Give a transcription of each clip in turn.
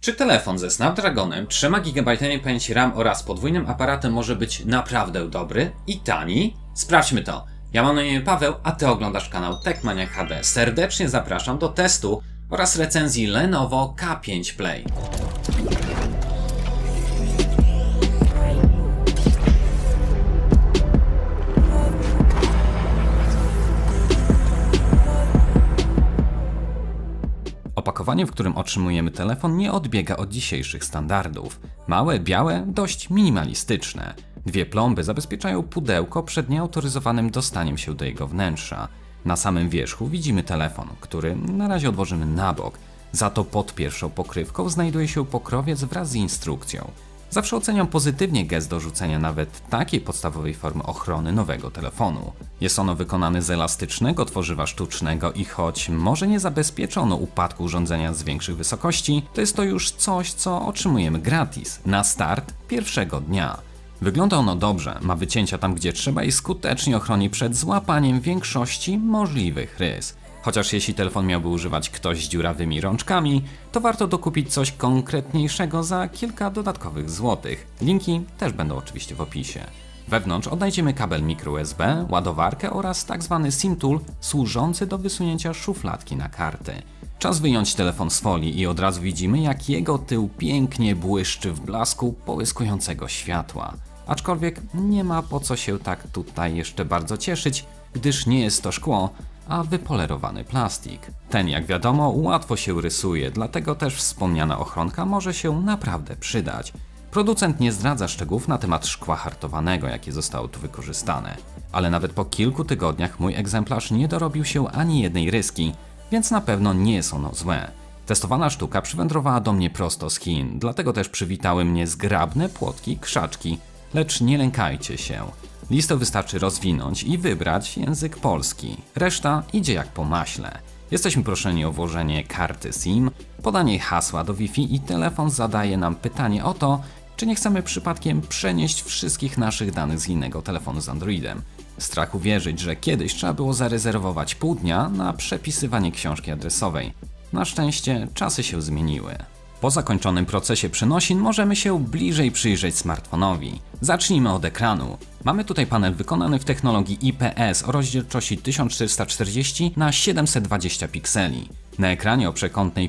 Czy telefon ze Snapdragonem, 3 GB pamięci RAM oraz podwójnym aparatem może być naprawdę dobry i tani? Sprawdźmy to. Ja mam na imię Paweł, a Ty oglądasz kanał Techmaniak HD. Serdecznie zapraszam do testu oraz recenzji Lenovo K5 Play. Opakowanie, w którym otrzymujemy telefon, nie odbiega od dzisiejszych standardów. Małe, białe, dość minimalistyczne. Dwie plomby zabezpieczają pudełko przed nieautoryzowanym dostaniem się do jego wnętrza. Na samym wierzchu widzimy telefon, który na razie odłożymy na bok. Za to pod pierwszą pokrywką znajduje się pokrowiec wraz z instrukcją. Zawsze oceniam pozytywnie gest dorzucenia nawet takiej podstawowej formy ochrony nowego telefonu. Jest ono wykonane z elastycznego tworzywa sztucznego i choć może nie zabezpieczono upadku urządzenia z większych wysokości, to jest to już coś, co otrzymujemy gratis, na start pierwszego dnia. Wygląda ono dobrze, ma wycięcia tam gdzie trzeba i skutecznie ochroni przed złapaniem większości możliwych rys. Chociaż jeśli telefon miałby używać ktoś z dziurawymi rączkami, to warto dokupić coś konkretniejszego za kilka dodatkowych złotych. Linki też będą oczywiście w opisie. Wewnątrz odnajdziemy kabel microUSB, ładowarkę oraz tzw. SIM tool służący do wysunięcia szufladki na karty. Czas wyjąć telefon z folii i od razu widzimy, jak jego tył pięknie błyszczy w blasku połyskującego światła. Aczkolwiek nie ma po co się tak tutaj jeszcze bardzo cieszyć, gdyż nie jest to szkło, a wypolerowany plastik. Ten, jak wiadomo, łatwo się rysuje, dlatego też wspomniana ochronka może się naprawdę przydać. Producent nie zdradza szczegółów na temat szkła hartowanego, jakie zostało tu wykorzystane. Ale nawet po kilku tygodniach mój egzemplarz nie dorobił się ani jednej ryski, więc na pewno nie jest ono złe. Testowana sztuka przywędrowała do mnie prosto z Chin, dlatego też przywitały mnie zgrabne płotki, krzaczki, lecz nie lękajcie się. Listę wystarczy rozwinąć i wybrać język polski. Reszta idzie jak po maśle. Jesteśmy proszeni o włożenie karty SIM, podanie hasła do Wi-Fi i telefon zadaje nam pytanie o to, czy nie chcemy przypadkiem przenieść wszystkich naszych danych z innego telefonu z Androidem. Strach uwierzyć, że kiedyś trzeba było zarezerwować pół dnia na przepisywanie książki adresowej. Na szczęście czasy się zmieniły. Po zakończonym procesie przenosin możemy się bliżej przyjrzeć smartfonowi. Zacznijmy od ekranu. Mamy tutaj panel wykonany w technologii IPS o rozdzielczości 1440 na 720 pikseli. Na ekranie o przekątnej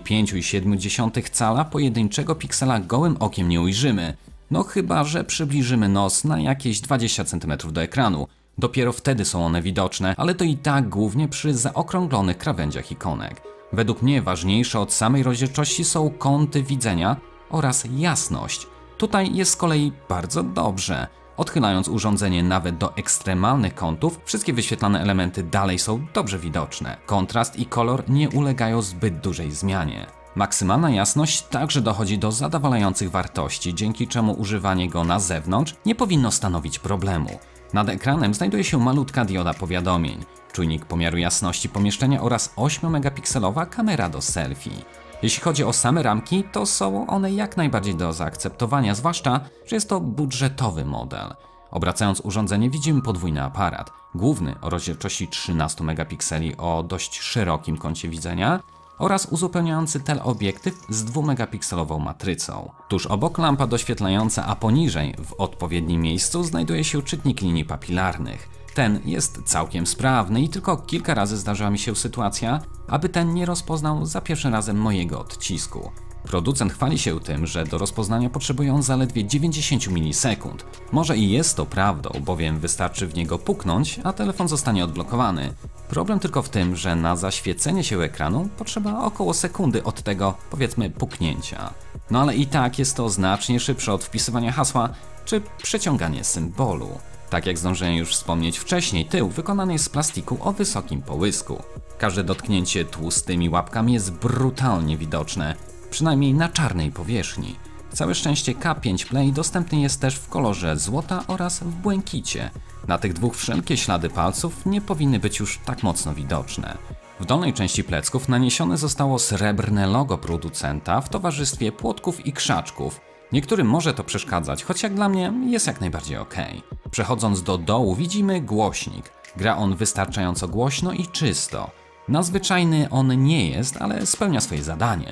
5,7 cala pojedynczego piksela gołym okiem nie ujrzymy, no chyba że przybliżymy nos na jakieś 20 cm do ekranu. Dopiero wtedy są one widoczne, ale to i tak głównie przy zaokrąglonych krawędziach ikonek. Według mnie ważniejsze od samej rozdzielczości są kąty widzenia oraz jasność. Tutaj jest z kolei bardzo dobrze. Odchylając urządzenie nawet do ekstremalnych kątów, wszystkie wyświetlane elementy dalej są dobrze widoczne. Kontrast i kolor nie ulegają zbyt dużej zmianie. Maksymalna jasność także dochodzi do zadowalających wartości, dzięki czemu używanie go na zewnątrz nie powinno stanowić problemu. Nad ekranem znajduje się malutka dioda powiadomień, czujnik pomiaru jasności pomieszczenia oraz 8-megapikselowa kamera do selfie. Jeśli chodzi o same ramki, to są one jak najbardziej do zaakceptowania, zwłaszcza, że jest to budżetowy model. Obracając urządzenie widzimy podwójny aparat, główny o rozdzielczości 13 megapikseli o dość szerokim kącie widzenia oraz uzupełniający teleobiektyw z 2-megapikselową matrycą. Tuż obok lampa doświetlająca, a poniżej w odpowiednim miejscu znajduje się czytnik linii papilarnych. Ten jest całkiem sprawny i tylko kilka razy zdarzyła mi się sytuacja, aby ten nie rozpoznał za pierwszym razem mojego odcisku. Producent chwali się tym, że do rozpoznania potrzebuje on zaledwie 90 milisekund. Może i jest to prawdą, bowiem wystarczy w niego puknąć, a telefon zostanie odblokowany. Problem tylko w tym, że na zaświecenie się ekranu potrzeba około sekundy od tego, powiedzmy, puknięcia. No ale i tak jest to znacznie szybsze od wpisywania hasła czy przeciąganie symbolu. Tak jak zdążyłem już wspomnieć wcześniej, tył wykonany jest z plastiku o wysokim połysku. Każde dotknięcie tłustymi łapkami jest brutalnie widoczne, przynajmniej na czarnej powierzchni. Całe szczęście K5 Play dostępny jest też w kolorze złota oraz w błękicie. Na tych dwóch wszelkie ślady palców nie powinny być już tak mocno widoczne. W dolnej części plecków naniesione zostało srebrne logo producenta w towarzystwie płotków i krzaczków. Niektórym może to przeszkadzać, choć jak dla mnie jest jak najbardziej ok. Przechodząc do dołu widzimy głośnik. Gra on wystarczająco głośno i czysto. Nadzwyczajny on nie jest, ale spełnia swoje zadanie.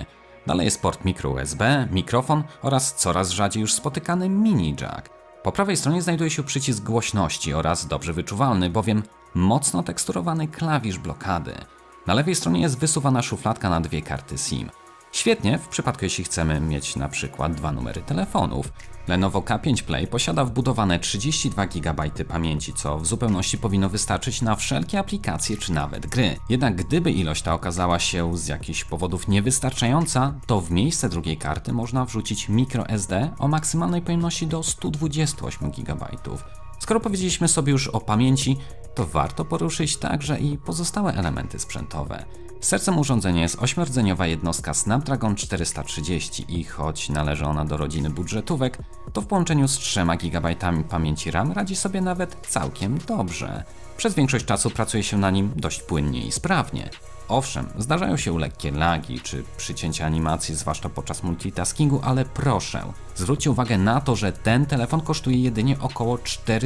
Dalej jest port micro USB, mikrofon oraz coraz rzadziej już spotykany mini jack. Po prawej stronie znajduje się przycisk głośności oraz dobrze wyczuwalny, bowiem mocno teksturowany klawisz blokady. Na lewej stronie jest wysuwana szufladka na 2 karty SIM. Świetnie w przypadku jeśli chcemy mieć na przykład 2 numery telefonów. Lenovo K5 Play posiada wbudowane 32 GB pamięci, co w zupełności powinno wystarczyć na wszelkie aplikacje czy nawet gry. Jednak gdyby ilość ta okazała się z jakichś powodów niewystarczająca, to w miejsce drugiej karty można wrzucić microSD o maksymalnej pojemności do 128 GB. Skoro powiedzieliśmy sobie już o pamięci, to warto poruszyć także i pozostałe elementy sprzętowe. Sercem urządzenia jest 8-rdzeniowa jednostka Snapdragon 430 i choć należy ona do rodziny budżetówek, to w połączeniu z 3 GB pamięci RAM radzi sobie nawet całkiem dobrze. Przez większość czasu pracuje się na nim dość płynnie i sprawnie. Owszem, zdarzają się lekkie lagi czy przycięcia animacji, zwłaszcza podczas multitaskingu, ale proszę, zwróćcie uwagę na to, że ten telefon kosztuje jedynie około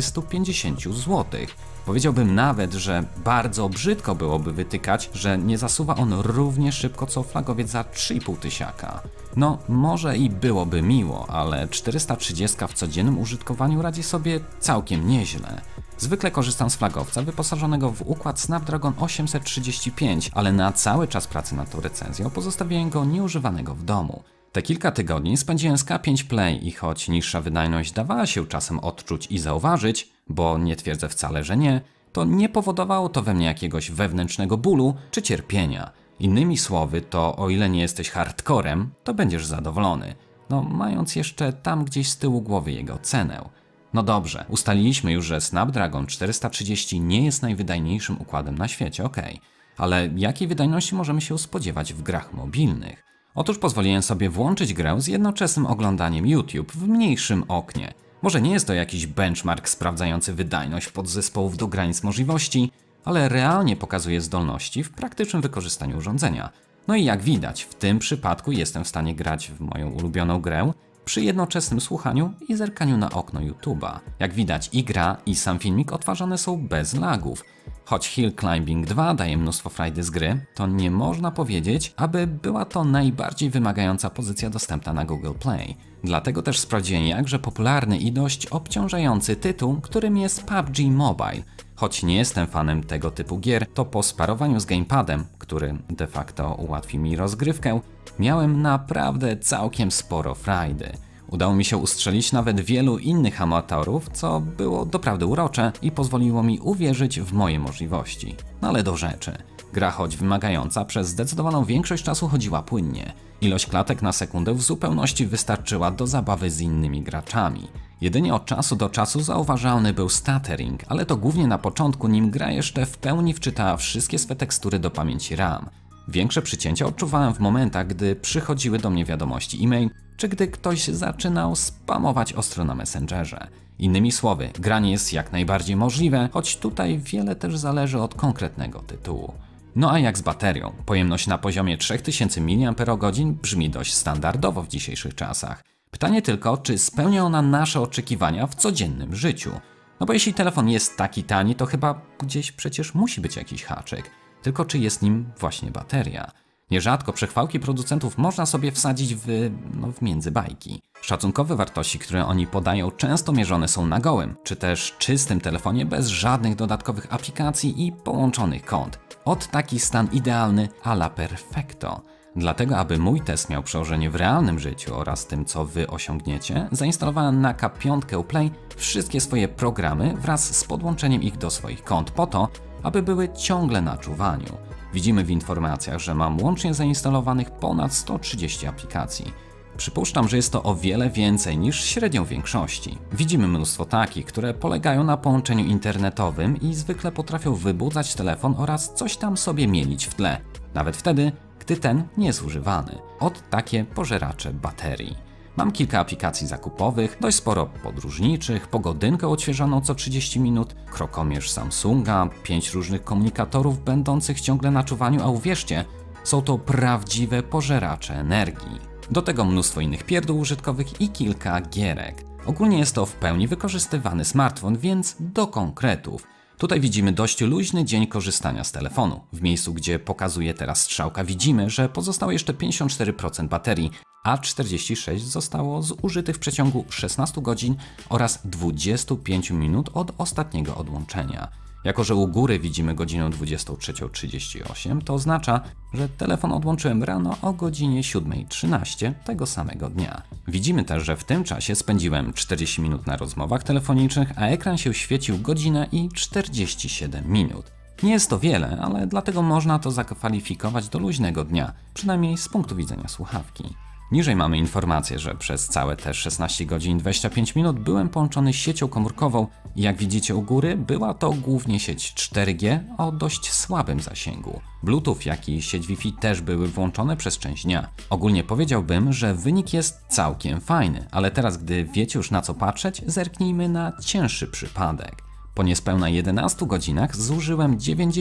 450 zł. Powiedziałbym nawet, że bardzo brzydko byłoby wytykać, że nie zasuwa on równie szybko co flagowiec za 3,5 tysiaka. No, może i byłoby miło, ale 430 w codziennym użytkowaniu radzi sobie całkiem nieźle. Zwykle korzystam z flagowca wyposażonego w układ Snapdragon 835, ale na cały czas pracy nad tą recenzją pozostawiłem go nieużywanego w domu. Te kilka tygodni spędziłem z K5 Play i choć niższa wydajność dawała się czasem odczuć i zauważyć, bo nie twierdzę wcale, że nie, to nie powodowało to we mnie jakiegoś wewnętrznego bólu czy cierpienia. Innymi słowy, to o ile nie jesteś hardcorem, to będziesz zadowolony. No, mając jeszcze tam gdzieś z tyłu głowy jego cenę. No dobrze, ustaliliśmy już, że Snapdragon 430 nie jest najwydajniejszym układem na świecie, okej. Ale jakiej wydajności możemy się spodziewać w grach mobilnych? Otóż pozwoliłem sobie włączyć grę z jednoczesnym oglądaniem YouTube w mniejszym oknie. Może nie jest to jakiś benchmark sprawdzający wydajność podzespołów do granic możliwości, ale realnie pokazuje zdolności w praktycznym wykorzystaniu urządzenia. No i jak widać, w tym przypadku jestem w stanie grać w moją ulubioną grę przy jednoczesnym słuchaniu i zerkaniu na okno YouTube'a. Jak widać, i gra, i sam filmik odtwarzane są bez lagów. Choć Hill Climbing 2 daje mnóstwo frajdy z gry, to nie można powiedzieć, aby była to najbardziej wymagająca pozycja dostępna na Google Play. Dlatego też sprawdziłem jakże popularny i dość obciążający tytuł, którym jest PUBG Mobile. Choć nie jestem fanem tego typu gier, to po sparowaniu z gamepadem, który de facto ułatwi mi rozgrywkę, miałem naprawdę całkiem sporo frajdy. Udało mi się ustrzelić nawet wielu innych amatorów, co było doprawdy urocze i pozwoliło mi uwierzyć w moje możliwości. No ale do rzeczy. Gra, choć wymagająca, przez zdecydowaną większość czasu chodziła płynnie. Ilość klatek na sekundę w zupełności wystarczyła do zabawy z innymi graczami. Jedynie od czasu do czasu zauważalny był stuttering, ale to głównie na początku, nim gra jeszcze w pełni wczytała wszystkie swe tekstury do pamięci RAM. Większe przycięcia odczuwałem w momentach, gdy przychodziły do mnie wiadomości e-mail, czy gdy ktoś zaczynał spamować ostro na Messengerze. Innymi słowy, granie jest jak najbardziej możliwe, choć tutaj wiele też zależy od konkretnego tytułu. No a jak z baterią? Pojemność na poziomie 3000 mAh brzmi dość standardowo w dzisiejszych czasach. Pytanie tylko, czy spełnia ona nasze oczekiwania w codziennym życiu? No bo jeśli telefon jest taki tani, to chyba gdzieś przecież musi być jakiś haczyk. Tylko czy jest nim właśnie bateria? Nierzadko przechwałki producentów można sobie wsadzić w międzybajki. Szacunkowe wartości, które oni podają, często mierzone są na gołym, czy też czystym telefonie bez żadnych dodatkowych aplikacji i połączonych kont. Od taki stan idealny a la perfecto. Dlatego, aby mój test miał przełożenie w realnym życiu oraz tym, co wy osiągniecie, zainstalowałem na K5 Play wszystkie swoje programy wraz z podłączeniem ich do swoich kont po to, aby były ciągle na czuwaniu. Widzimy w informacjach, że mam łącznie zainstalowanych ponad 130 aplikacji. Przypuszczam, że jest to o wiele więcej niż średnią większości. Widzimy mnóstwo takich, które polegają na połączeniu internetowym i zwykle potrafią wybudzać telefon oraz coś tam sobie mielić w tle. Nawet wtedy, gdy ten nie jest używany. Od takie pożeracze baterii. Mam kilka aplikacji zakupowych, dość sporo podróżniczych, pogodynkę odświeżoną co 30 minut, krokomierz Samsunga, 5 różnych komunikatorów będących ciągle na czuwaniu, a uwierzcie, są to prawdziwe pożeracze energii. Do tego mnóstwo innych pierdół użytkowych i kilka gierek. Ogólnie jest to w pełni wykorzystywany smartfon, więc do konkretów. Tutaj widzimy dość luźny dzień korzystania z telefonu. W miejscu, gdzie pokazuje teraz strzałka, widzimy, że pozostało jeszcze 54% baterii, a 46% zostało zużytych w przeciągu 16 godzin oraz 25 minut od ostatniego odłączenia. Jako że u góry widzimy godzinę 23:38, to oznacza, że telefon odłączyłem rano o godzinie 7:13 tego samego dnia. Widzimy też, że w tym czasie spędziłem 40 minut na rozmowach telefonicznych, a ekran się świecił godzinę i 47 minut. Nie jest to wiele, ale dlatego można to zakwalifikować do luźnego dnia, przynajmniej z punktu widzenia słuchawki. Niżej mamy informację, że przez całe te 16 godzin 25 minut byłem połączony z siecią komórkową i jak widzicie u góry, była to głównie sieć 4G o dość słabym zasięgu. Bluetooth, jak i sieć Wi-Fi też były włączone przez część dnia. Ogólnie powiedziałbym, że wynik jest całkiem fajny, ale teraz gdy wiecie już na co patrzeć, zerknijmy na cięższy przypadek. Po niespełna 11 godzinach zużyłem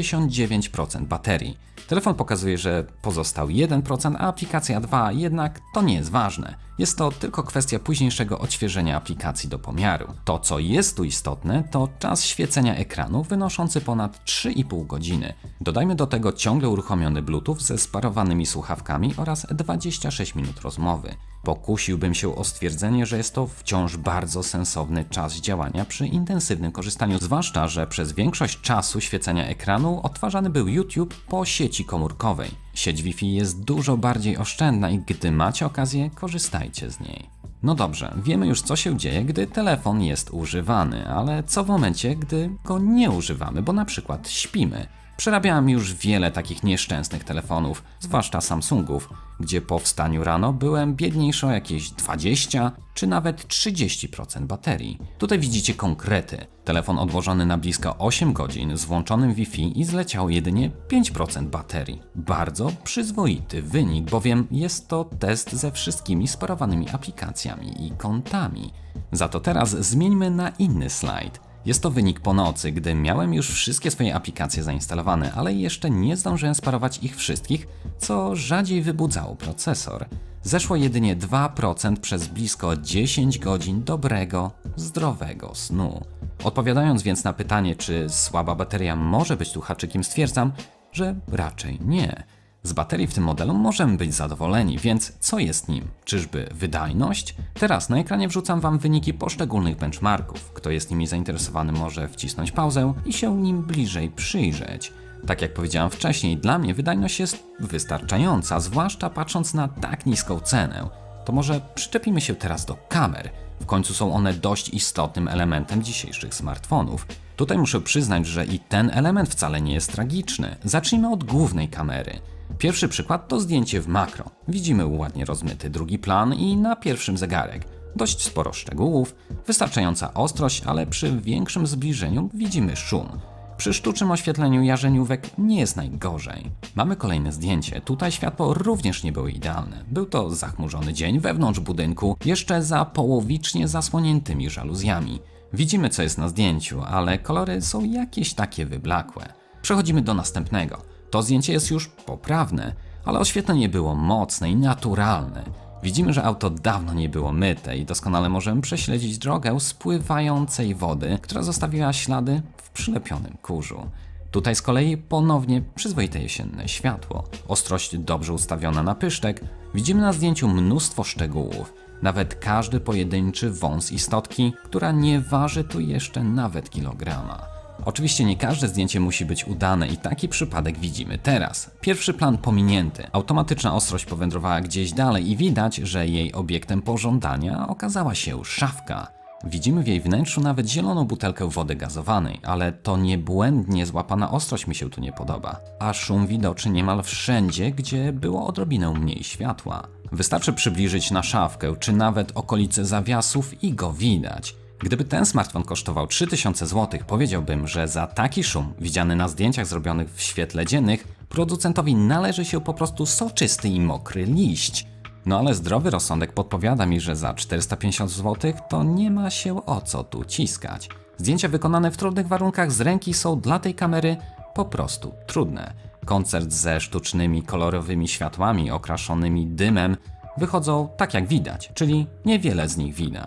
99% baterii. Telefon pokazuje, że pozostał 1%, a aplikacja 2%, jednak to nie jest ważne. Jest to tylko kwestia późniejszego odświeżenia aplikacji do pomiaru. To, co jest tu istotne, to czas świecenia ekranu wynoszący ponad 3,5 godziny. Dodajmy do tego ciągle uruchomiony Bluetooth ze sparowanymi słuchawkami oraz 26 minut rozmowy. Pokusiłbym się o stwierdzenie, że jest to wciąż bardzo sensowny czas działania przy intensywnym korzystaniu, zwłaszcza, że przez większość czasu świecenia ekranu odtwarzany był YouTube po sieci komórkowej. Sieć Wi-Fi jest dużo bardziej oszczędna i gdy macie okazję, korzystajcie z niej. No dobrze, wiemy już co się dzieje, gdy telefon jest używany, ale co w momencie, gdy go nie używamy, bo na przykład śpimy? Przerabiałem już wiele takich nieszczęsnych telefonów, zwłaszcza Samsungów, gdzie po wstaniu rano byłem biedniejszy o jakieś 20 czy nawet 30% baterii. Tutaj widzicie konkrety. Telefon odłożony na blisko 8 godzin z włączonym Wi-Fi i zleciał jedynie 5% baterii. Bardzo przyzwoity wynik, bowiem jest to test ze wszystkimi sparowanymi aplikacjami i kontami. Za to teraz zmieńmy na inny slajd. Jest to wynik po nocy, gdy miałem już wszystkie swoje aplikacje zainstalowane, ale jeszcze nie zdążyłem sparować ich wszystkich, co rzadziej wybudzało procesor. Zeszło jedynie 2% przez blisko 10 godzin dobrego, zdrowego snu. Odpowiadając więc na pytanie, czy słaba bateria może być tu haczykiem, stwierdzam, że raczej nie. Z baterii w tym modelu możemy być zadowoleni, więc co jest nim? Czyżby wydajność? Teraz na ekranie wrzucam Wam wyniki poszczególnych benchmarków. Kto jest nimi zainteresowany, może wcisnąć pauzę i się nim bliżej przyjrzeć. Tak jak powiedziałem wcześniej, dla mnie wydajność jest wystarczająca, zwłaszcza patrząc na tak niską cenę. To może przyczepimy się teraz do kamer. W końcu są one dość istotnym elementem dzisiejszych smartfonów. Tutaj muszę przyznać, że i ten element wcale nie jest tragiczny. Zacznijmy od głównej kamery. Pierwszy przykład to zdjęcie w makro. Widzimy ładnie rozmyty drugi plan i na pierwszym zegarek. Dość sporo szczegółów, wystarczająca ostrość, ale przy większym zbliżeniu widzimy szum. Przy sztucznym oświetleniu jarzeniówek nie jest najgorzej. Mamy kolejne zdjęcie. Tutaj światło również nie było idealne. Był to zachmurzony dzień wewnątrz budynku, jeszcze za połowicznie zasłoniętymi żaluzjami. Widzimy co jest na zdjęciu, ale kolory są jakieś takie wyblakłe. Przechodzimy do następnego. To zdjęcie jest już poprawne, ale oświetlenie było mocne i naturalne. Widzimy, że auto dawno nie było myte i doskonale możemy prześledzić drogę spływającej wody, która zostawiła ślady w przylepionym kurzu. Tutaj z kolei ponownie przyzwoite jesienne światło. Ostrość dobrze ustawiona na pyszczek. Widzimy na zdjęciu mnóstwo szczegółów. Nawet każdy pojedynczy wąs istotki, która nie waży tu jeszcze nawet kilograma. Oczywiście nie każde zdjęcie musi być udane i taki przypadek widzimy teraz. Pierwszy plan pominięty. Automatyczna ostrość powędrowała gdzieś dalej i widać, że jej obiektem pożądania okazała się szafka. Widzimy w jej wnętrzu nawet zieloną butelkę wody gazowanej, ale to niebłędnie złapana ostrość mi się tu nie podoba. A szum widoczy niemal wszędzie, gdzie było odrobinę mniej światła. Wystarczy przybliżyć na szafkę, czy nawet okolice zawiasów i go widać. Gdyby ten smartfon kosztował 3000 zł, powiedziałbym, że za taki szum, widziany na zdjęciach zrobionych w świetle dziennych, producentowi należy się po prostu soczysty i mokry liść. No ale zdrowy rozsądek podpowiada mi, że za 450 zł to nie ma się o co tu ciskać. Zdjęcia wykonane w trudnych warunkach z ręki są dla tej kamery po prostu trudne. Koncert ze sztucznymi, kolorowymi światłami okraszonymi dymem wychodzą tak jak widać, czyli niewiele z nich widać.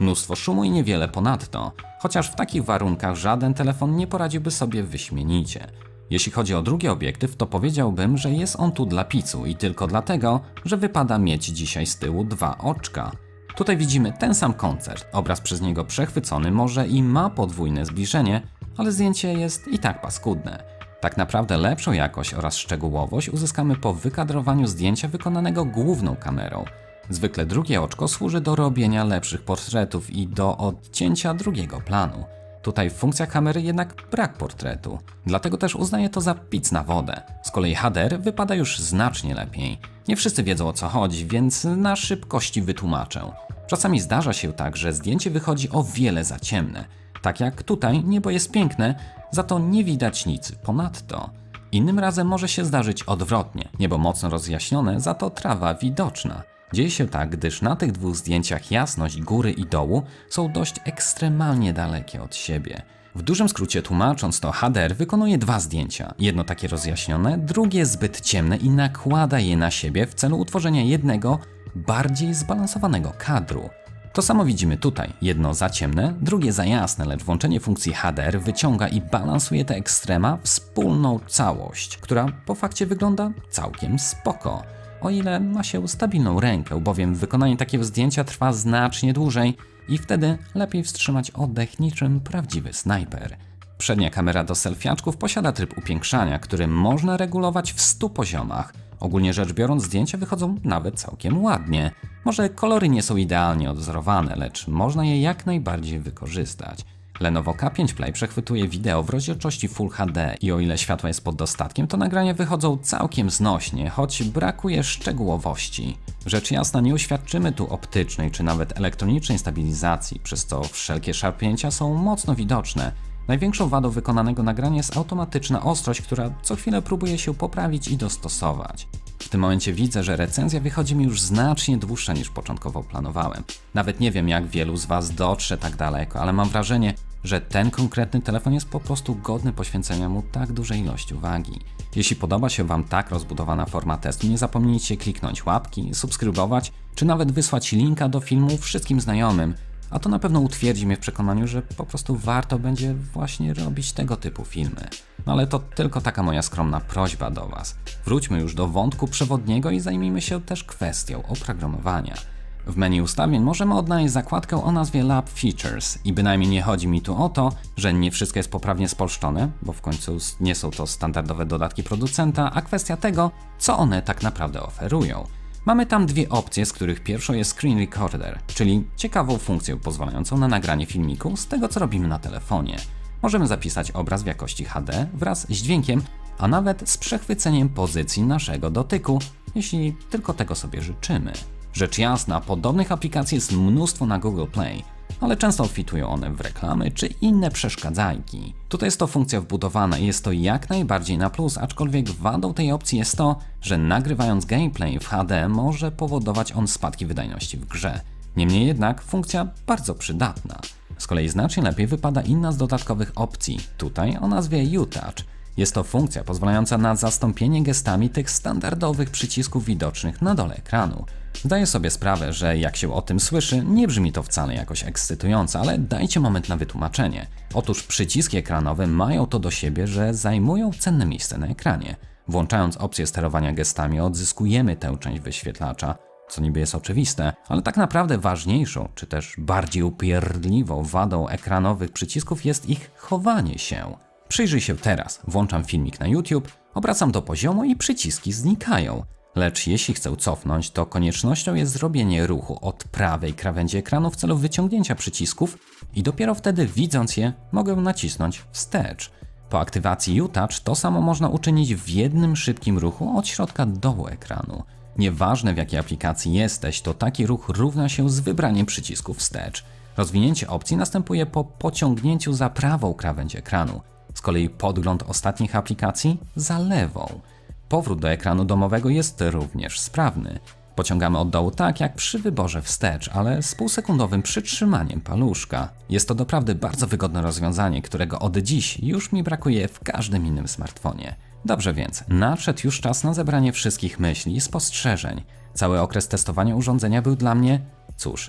Mnóstwo szumu i niewiele ponadto, chociaż w takich warunkach żaden telefon nie poradziłby sobie wyśmienicie. Jeśli chodzi o drugi obiektyw, to powiedziałbym, że jest on tu dla picu i tylko dlatego, że wypada mieć dzisiaj z tyłu dwa oczka. Tutaj widzimy ten sam koncert, obraz przez niego przechwycony może i ma podwójne zbliżenie, ale zdjęcie jest i tak paskudne. Tak naprawdę lepszą jakość oraz szczegółowość uzyskamy po wykadrowaniu zdjęcia wykonanego główną kamerą. Zwykle drugie oczko służy do robienia lepszych portretów i do odcięcia drugiego planu. Tutaj w funkcjach kamery jednak brak portretu, dlatego też uznaję to za pic na wodę. Z kolei HDR wypada już znacznie lepiej. Nie wszyscy wiedzą o co chodzi, więc na szybkości wytłumaczę. Czasami zdarza się tak, że zdjęcie wychodzi o wiele za ciemne. Tak jak tutaj niebo jest piękne, za to nie widać nic ponadto. Innym razem może się zdarzyć odwrotnie, niebo mocno rozjaśnione, za to trawa widoczna. Dzieje się tak, gdyż na tych dwóch zdjęciach jasność góry i dołu są dość ekstremalnie dalekie od siebie. W dużym skrócie tłumacząc to, HDR wykonuje dwa zdjęcia. Jedno takie rozjaśnione, drugie zbyt ciemne i nakłada je na siebie w celu utworzenia jednego, bardziej zbalansowanego kadru. To samo widzimy tutaj, jedno za ciemne, drugie za jasne, lecz włączenie funkcji HDR wyciąga i balansuje te ekstrema w wspólną całość, która po fakcie wygląda całkiem spoko. O ile ma się stabilną rękę, bowiem wykonanie takiego zdjęcia trwa znacznie dłużej i wtedy lepiej wstrzymać oddech niczym prawdziwy snajper. Przednia kamera do selfiaczków posiada tryb upiększania, który można regulować w 100 poziomach. Ogólnie rzecz biorąc zdjęcia wychodzą nawet całkiem ładnie. Może kolory nie są idealnie odwzorowane, lecz można je jak najbardziej wykorzystać. Lenovo K5 Play przechwytuje wideo w rozdzielczości Full HD i o ile światła jest pod dostatkiem, to nagrania wychodzą całkiem znośnie, choć brakuje szczegółowości. Rzecz jasna, nie uświadczymy tu optycznej czy nawet elektronicznej stabilizacji, przez co wszelkie szarpnięcia są mocno widoczne. Największą wadą wykonanego nagrania jest automatyczna ostrość, która co chwilę próbuje się poprawić i dostosować. W tym momencie widzę, że recenzja wychodzi mi już znacznie dłuższa niż początkowo planowałem. Nawet nie wiem, jak wielu z Was dotrze tak daleko, ale mam wrażenie, że ten konkretny telefon jest po prostu godny poświęcenia mu tak dużej ilości uwagi. Jeśli podoba się Wam tak rozbudowana forma testu, nie zapomnijcie kliknąć łapki, subskrybować, czy nawet wysłać linka do filmu wszystkim znajomym, a to na pewno utwierdzi mnie w przekonaniu, że po prostu warto będzie właśnie robić tego typu filmy. No ale to tylko taka moja skromna prośba do Was. Wróćmy już do wątku przewodniego i zajmijmy się też kwestią oprogramowania. W menu ustawień możemy odnaleźć zakładkę o nazwie Lab Features i bynajmniej nie chodzi mi tu o to, że nie wszystko jest poprawnie spolszczone, bo w końcu nie są to standardowe dodatki producenta, a kwestia tego, co one tak naprawdę oferują. Mamy tam dwie opcje, z których pierwszą jest Screen Recorder, czyli ciekawą funkcję pozwalającą na nagranie filmiku z tego, co robimy na telefonie. Możemy zapisać obraz w jakości HD wraz z dźwiękiem, a nawet z przechwyceniem pozycji naszego dotyku, jeśli tylko tego sobie życzymy. Rzecz jasna, podobnych aplikacji jest mnóstwo na Google Play, ale często obfitują one w reklamy czy inne przeszkadzajki. Tutaj jest to funkcja wbudowana i jest to jak najbardziej na plus, aczkolwiek wadą tej opcji jest to, że nagrywając gameplay w HD może powodować on spadki wydajności w grze. Niemniej jednak funkcja bardzo przydatna. Z kolei znacznie lepiej wypada inna z dodatkowych opcji, tutaj o nazwie U-Touch. Jest to funkcja pozwalająca na zastąpienie gestami tych standardowych przycisków widocznych na dole ekranu. Zdaję sobie sprawę, że jak się o tym słyszy, nie brzmi to wcale jakoś ekscytująco, ale dajcie moment na wytłumaczenie. Otóż przyciski ekranowe mają to do siebie, że zajmują cenne miejsce na ekranie. Włączając opcję sterowania gestami odzyskujemy tę część wyświetlacza, co niby jest oczywiste, ale tak naprawdę ważniejszą, czy też bardziej upierdliwą wadą ekranowych przycisków jest ich chowanie się. Przyjrzyj się teraz, włączam filmik na YouTube, obracam do poziomu i przyciski znikają. Lecz jeśli chcę cofnąć, to koniecznością jest zrobienie ruchu od prawej krawędzi ekranu w celu wyciągnięcia przycisków i dopiero wtedy, widząc je, mogę nacisnąć wstecz. Po aktywacji U-Touch to samo można uczynić w jednym szybkim ruchu od środka dołu ekranu. Nieważne w jakiej aplikacji jesteś, to taki ruch równa się z wybraniem przycisku wstecz. Rozwinięcie opcji następuje po pociągnięciu za prawą krawędź ekranu. Z kolei podgląd ostatnich aplikacji za lewą. Powrót do ekranu domowego jest również sprawny. Pociągamy od dołu tak jak przy wyborze wstecz, ale z półsekundowym przytrzymaniem paluszka. Jest to doprawdy bardzo wygodne rozwiązanie, którego od dziś już mi brakuje w każdym innym smartfonie. Dobrze więc, nadszedł już czas na zebranie wszystkich myśli i spostrzeżeń. Cały okres testowania urządzenia był dla mnie, cóż,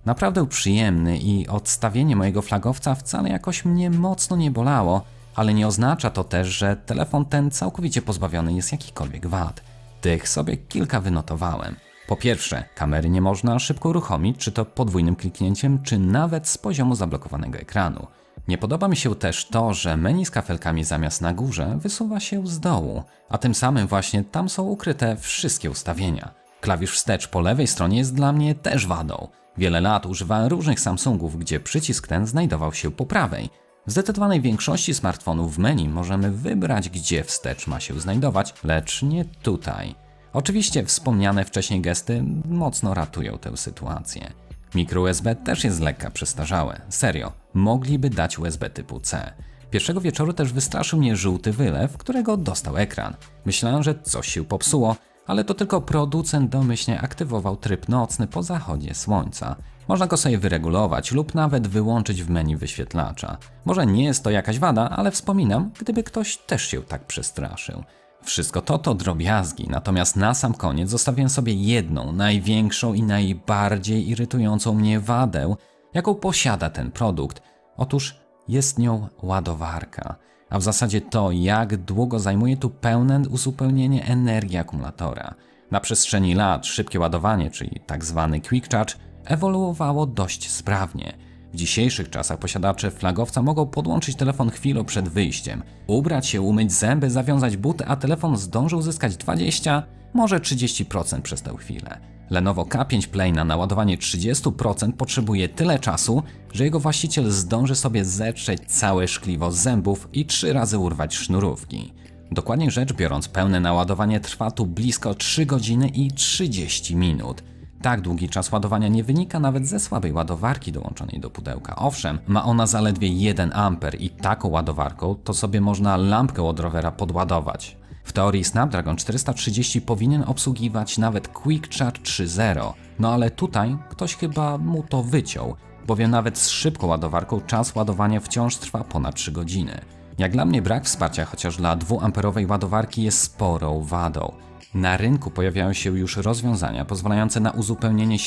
Naprawdę przyjemny i odstawienie mojego flagowca wcale jakoś mnie mocno nie bolało, ale nie oznacza to też, że telefon ten całkowicie pozbawiony jest jakichkolwiek wad. Tych sobie kilka wynotowałem. Po pierwsze, kamery nie można szybko uruchomić, czy to podwójnym kliknięciem, czy nawet z poziomu zablokowanego ekranu. Nie podoba mi się też to, że menu z kafelkami zamiast na górze wysuwa się z dołu, a tym samym właśnie tam są ukryte wszystkie ustawienia. Klawisz wstecz po lewej stronie jest dla mnie też wadą. Wiele lat używałem różnych Samsungów, gdzie przycisk ten znajdował się po prawej. W zdecydowanej większości smartfonów w menu możemy wybrać, gdzie wstecz ma się znajdować, lecz nie tutaj. Oczywiście wspomniane wcześniej gesty mocno ratują tę sytuację. Mikro USB też jest lekka przestarzałe. Serio, mogliby dać USB typu C. Pierwszego wieczoru też wystraszył mnie żółty wylew, którego dostał ekran. Myślałem, że coś się popsuło, ale to tylko producent domyślnie aktywował tryb nocny po zachodzie słońca. Można go sobie wyregulować lub nawet wyłączyć w menu wyświetlacza. Może nie jest to jakaś wada, ale wspominam, gdyby ktoś też się tak przestraszył. Wszystko to drobiazgi, natomiast na sam koniec zostawiłem sobie jedną, największą i najbardziej irytującą mnie wadę, jaką posiada ten produkt. Otóż jest nią ładowarka, a w zasadzie to, jak długo zajmuje tu pełne uzupełnienie energii akumulatora. Na przestrzeni lat szybkie ładowanie, czyli tzw. quick charge, ewoluowało dość sprawnie. W dzisiejszych czasach posiadacze flagowca mogą podłączyć telefon chwilę przed wyjściem, ubrać się, umyć zęby, zawiązać buty, a telefon zdąży uzyskać 20, może 30% przez tę chwilę. Lenovo K5 Play na naładowanie 30% potrzebuje tyle czasu, że jego właściciel zdąży sobie zetrzeć całe szkliwo zębów i 3 razy urwać sznurówki. Dokładnie rzecz biorąc, pełne naładowanie trwa tu blisko 3 godziny i 30 minut. Tak długi czas ładowania nie wynika nawet ze słabej ładowarki dołączonej do pudełka. Owszem, ma ona zaledwie 1 A i taką ładowarką to sobie można lampkę od rowera podładować. W teorii Snapdragon 430 powinien obsługiwać nawet Quick Charge 3.0, no ale tutaj ktoś chyba mu to wyciął, bowiem nawet z szybką ładowarką czas ładowania wciąż trwa ponad 3 godziny. Jak dla mnie brak wsparcia chociaż dla 2-amperowej ładowarki jest sporą wadą. Na rynku pojawiają się już rozwiązania pozwalające na uzupełnienie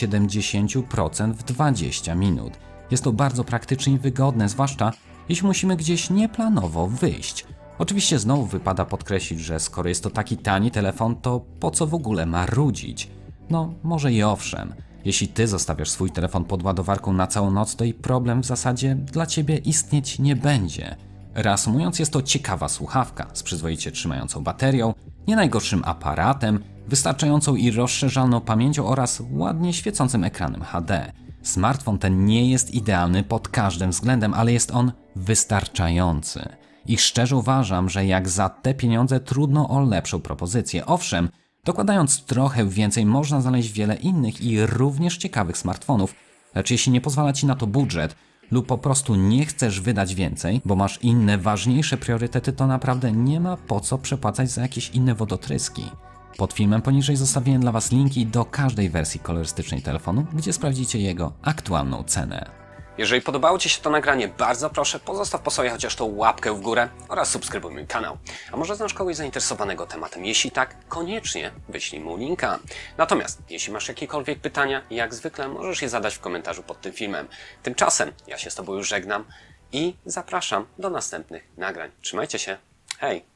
70% w 20 minut. Jest to bardzo praktyczne i wygodne, zwłaszcza jeśli musimy gdzieś nieplanowo wyjść. Oczywiście znowu wypada podkreślić, że skoro jest to taki tani telefon, to po co w ogóle marudzić? No, może i owszem. Jeśli ty zostawiasz swój telefon pod ładowarką na całą noc, to i problem w zasadzie dla ciebie istnieć nie będzie. Reasumując, jest to ciekawa słuchawka z przyzwoicie trzymającą baterią, nie najgorszym aparatem, wystarczającą i rozszerzalną pamięcią oraz ładnie świecącym ekranem HD. Smartfon ten nie jest idealny pod każdym względem, ale jest on wystarczający. I szczerze uważam, że jak za te pieniądze trudno o lepszą propozycję. Owszem, dokładając trochę więcej można znaleźć wiele innych i również ciekawych smartfonów, lecz jeśli nie pozwala ci na to budżet, lub po prostu nie chcesz wydać więcej, bo masz inne, ważniejsze priorytety, to naprawdę nie ma po co przepłacać za jakieś inne wodotryski. Pod filmem poniżej zostawiłem dla Was linki do każdej wersji kolorystycznej telefonu, gdzie sprawdzicie jego aktualną cenę. Jeżeli podobało Ci się to nagranie, bardzo proszę pozostaw po sobie chociaż tą łapkę w górę oraz subskrybuj mój kanał. A może znasz kogoś zainteresowanego tematem? Jeśli tak, koniecznie wyślij mu linka. Natomiast jeśli masz jakiekolwiek pytania, jak zwykle możesz je zadać w komentarzu pod tym filmem. Tymczasem ja się z Tobą już żegnam i zapraszam do następnych nagrań. Trzymajcie się, hej!